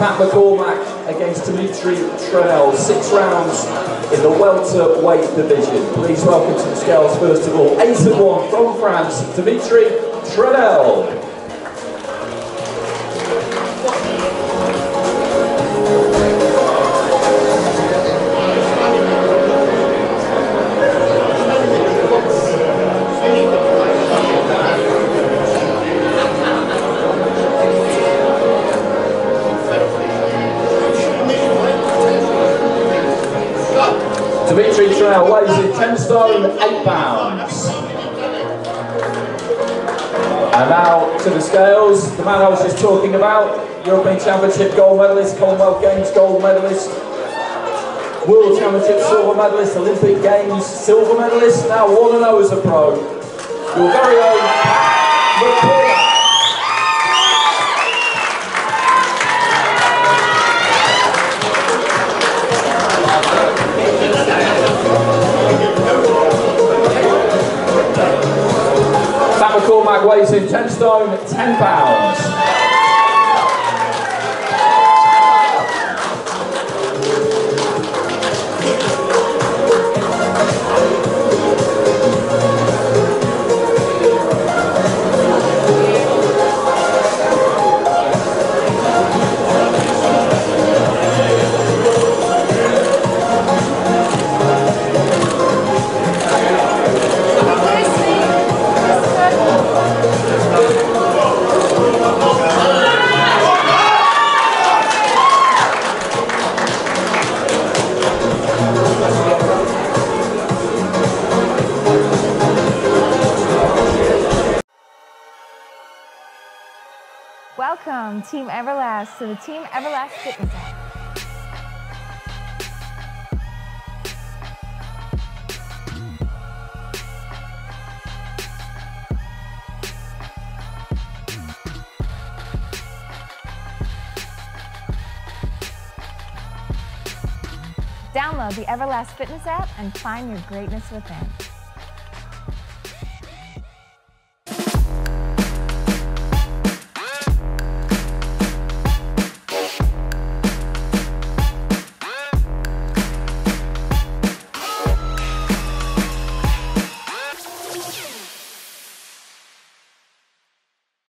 Pat McCormack against Dimitri Trenel. 6 rounds in the welterweight division. Please welcome to the scales, first of all, 8-1 from France, Dimitri Trenel. Dimitri Trenel weighs in 10 stone, 8 pounds. And now to the scales, the man I was just talking about, European Championship gold medalist, Commonwealth Games gold medalist, World Championship silver medalist, Olympic Games silver medalist, now 1-0 as a pro. Your very own McCormack. McCormack weighs in 10 stone, 10 pounds. Welcome, Team Everlast, to the Team Everlast Fitness app. Download the Everlast Fitness app and find your greatness within.